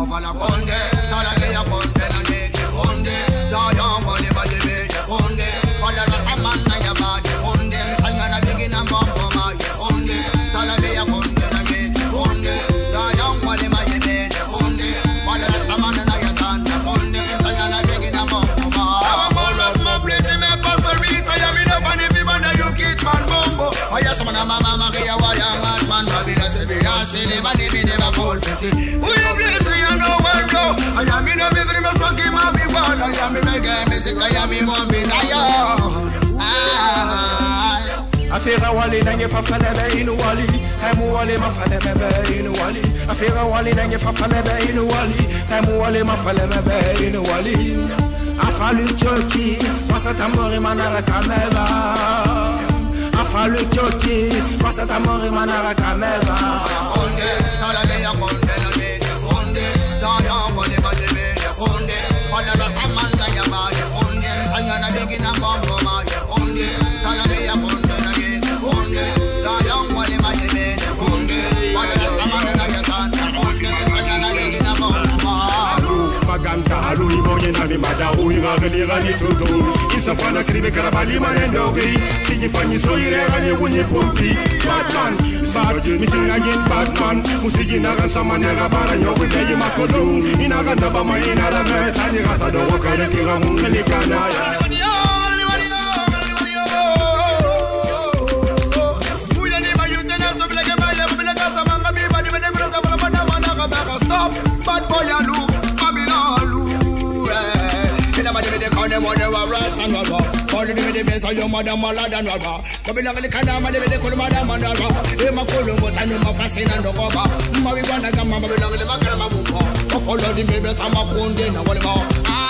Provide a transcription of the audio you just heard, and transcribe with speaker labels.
Speaker 1: Fala Conde, Salavia Conde, Nande Conde, Zion Wale Bade Conde, Fala Rastaman Naya Bade Conde, Angana Begin and Boma Conde, Salavia Conde, Nande Conde, Zion Wale Bade Conde, Fala Rastaman Naya Conde, Angana Begin and Boma. All of my place in my pastor reads, I am in a funny people that you keep man bombo. I just want a mama Maria Waya man, Babila Sevilla, Silva, never fall. Who you bless you know where go? I am in a very much monkey, my big one. I am in a game, I am in one desire.
Speaker 2: Affaire Wally, Nanya Fafana in Wally, Tamu Wally Mafalebe in Wally. Affaire Wally, Nanya Fafana in Wally, Tamu Wally Mafalebe in Wally. Afalu Choki, Masatamori Manara Camera. Afalu Choki, Masatamori Manara Camera.
Speaker 1: Conde, Salavia Conde, Conde, Zion Wale Bade Conde, Fala Rastaman Naya Bade Conde, Angana Begin and Boma Conde, Salavia Conde, Conde, Zion Wale Bade Conde, Fala Rastaman Naya Conde, Angana Begin and Boma.
Speaker 3: Maganta alu imonye na mimada uiga gani tutu isafana kribe karabali manendogi sijifanyi soire gani unye pompi Batman bad missing again Batman musiji nagan samanega bara nyoku teji makolu inaganda bama inara mesa ni gasa do wakare kinga mungeli kana
Speaker 1: Stop, bad boy alu, Babylon alu. They call them on the rust and rubber. Call them the best of your mother, Malad and rubber. Babylon, the Kanama, they call Madame and rubber. They make all what I know of fascinating and the cover. Marijuana, Babylon, the Macama, follow the baby, Tamakunde, and what about.